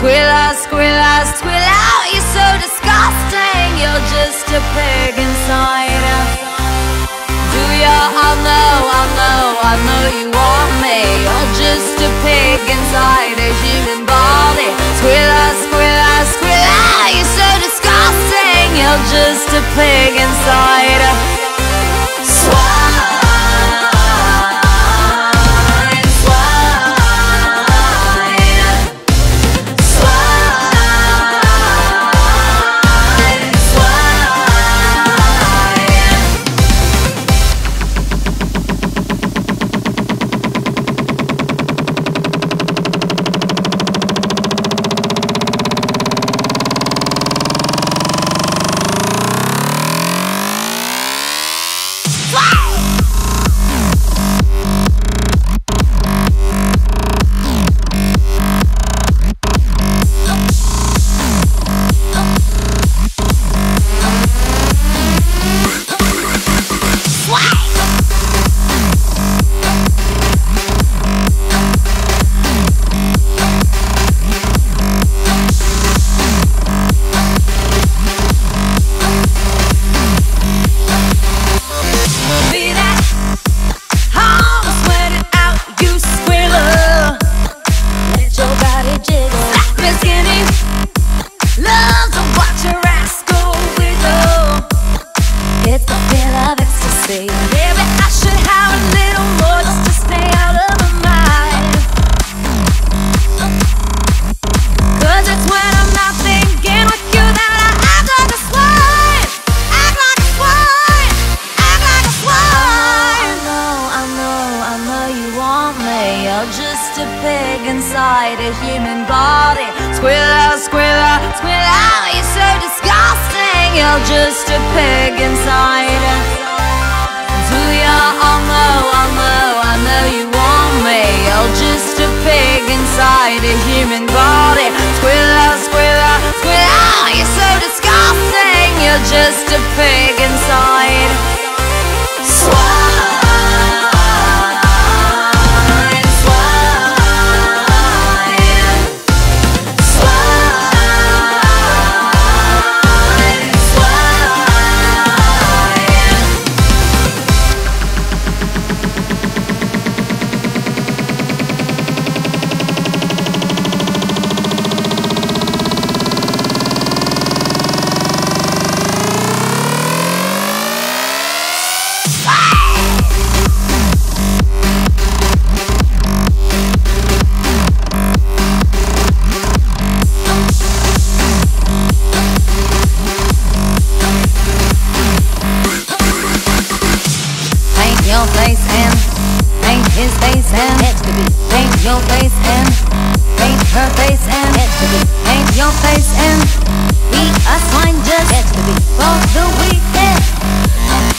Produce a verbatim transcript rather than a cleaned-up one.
Squealer, squealer, squealer, you're so disgusting. You're just a pig inside. Do ya? I know, I know, I know you want me. You're just a pig inside a human body. Squealer, squealer, squealer, you're so disgusting. You're just a pig inside. Swine. Inside a human body. Squealer, squealer, squealer, you're so disgusting. You're just a pig inside. Do ya? I know, I know, I know you want me. You're just a pig inside a human body. Squealer, squealer, squealer, you're so disgusting. You're just a pig inside. Swine. Your face and paint his face and it to be. Paint your face and paint her face and it to be. Paint your face and be a swine just it to be for the weekend.